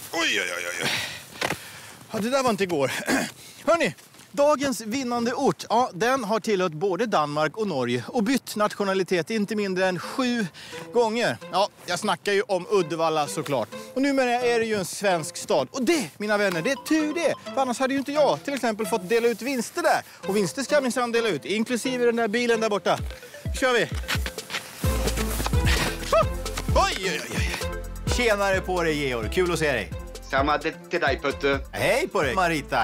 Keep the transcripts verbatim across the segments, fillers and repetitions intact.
Oj, oj, oj, oj. Ja, det där var inte igår. Hörrni, dagens vinnande ort, ja, den har tillhört både Danmark och Norge och bytt nationalitet inte mindre än sju gånger. Ja, jag snackar ju om Uddevalla såklart. Och numera är det ju en svensk stad. Och det, mina vänner, det är tur det. För annars hade ju inte jag till exempel fått dela ut vinster där. Och vinster ska minsann dela ut, inklusive den där bilen där borta. Kör vi! Oj, oj, oj. Tjenare på dig, Georg. Kul att se dig. Samma till dig, Putte. Hej på dig, Marita.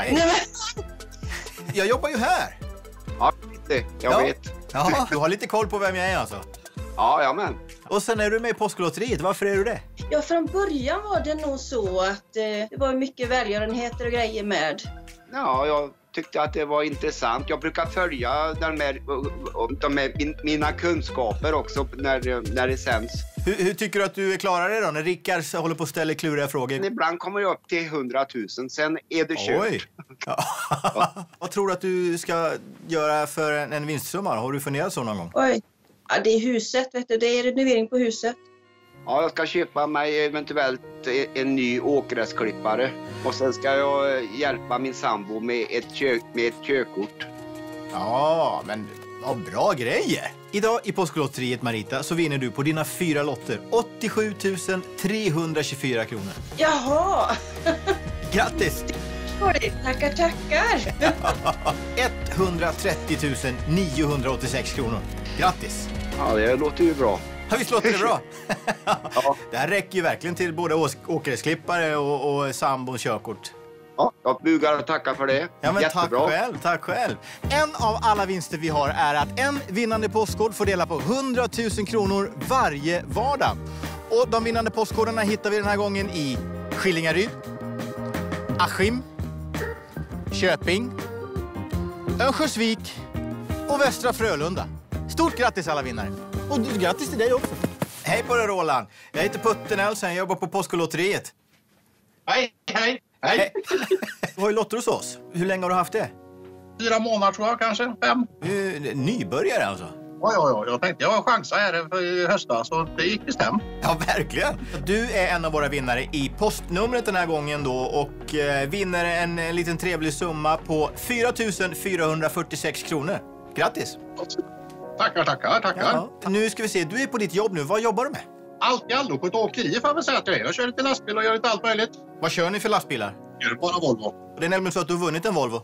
Jag jobbar ju här. Ja, det, jag ja. vet. Ja, du har lite koll på vem jag är alltså. Ja, ja men. Och sen är du med i Påsklotteriet. Varför är du det? Ja, från början var det nog så att eh, det var mycket välgörenheter och grejer med. Ja, jag tyckte att det var intressant. Jag brukar följa den med, de med mina kunskaper också när, när det sänds. Hur, hur tycker du att du klarar det då när Rickard håller på att ställa kluriga frågor? Ibland kommer jag upp till hundratusen, sen är det kört. Oj! Ja. Vad tror du att du ska göra för en, en vinstsumma? Har du funderat så någon gång? Oj, ja, det är huset, vet du. Det är renovering på huset. Ja, jag ska köpa mig eventuellt en ny åkgräsklippare. Och sen ska jag hjälpa min sambo med ett, kö med ett körkort. Ja, men vad bra grejer! Idag i Påsklotteriet, Marita, så vinner du på dina fyra lotter åttiosju tusen trehundratjugofyra kronor. Jaha! Grattis! Oj, tackar, tackar! etthundratrettio tusen niohundraåttiosex kronor. Grattis! Ja, det låter ju bra. Ja, visst låter det bra? Ja. Det här räcker ju verkligen till både åkersklippare och, och sambons körkort. Ja, jag bugar och tackar för det. Ja, men jättebra. Tack själv, tack själv. En av alla vinster vi har är att en vinnande postkod får dela på hundratusen kronor varje vardag. Och de vinnande postkoderna hittar vi den här gången i Skillingaryd, Askim, Köping, Örnsköldsvik och Västra Frölunda. Stort grattis alla vinnare. Och grattis till dig också. Hej på dig, Roland. Jag heter Putte Nelson, jag jobbar på Påsklotteriet. Hej, hej, hej. Du har ju lotter hos oss. Hur länge har du haft det? Fyra månader tror jag, kanske. Fem. Uh, nybörjare alltså? Ja, ja, ja. Jag tänkte jag har chansa här i höstas, så det gick bestämt. Ja, verkligen. Du är en av våra vinnare i postnumret den här gången då och eh, vinner en, en liten trevlig summa på fyra tusen fyrahundrafyrtiosex kronor. Grattis! Tackar, tackar, tackar. Ja. Nu ska vi se, du är på ditt jobb nu. Vad jobbar du med? Allt i allo på ett åkeri får jag väl säga att jag är. Jag kör lite lastbil och gör lite allt möjligt. Vad kör ni för lastbilar? Gör det bara Volvo. Det är nämligen så att du har vunnit en Volvo.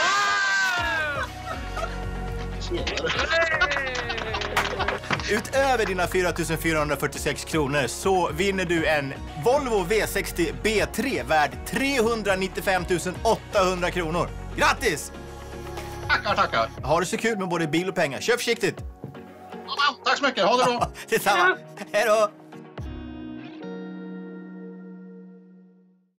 Utöver dina fyra tusen fyrahundrafyrtiosex kronor så vinner du en Volvo V sextio B tre värd trehundranittiofem tusen åttahundra kronor. Grattis! Tackar, tackar. Ha det så kul med både bil och pengar. Kör försiktigt! Ja, tack så mycket. Ha det bra. Detsamma. Hej då!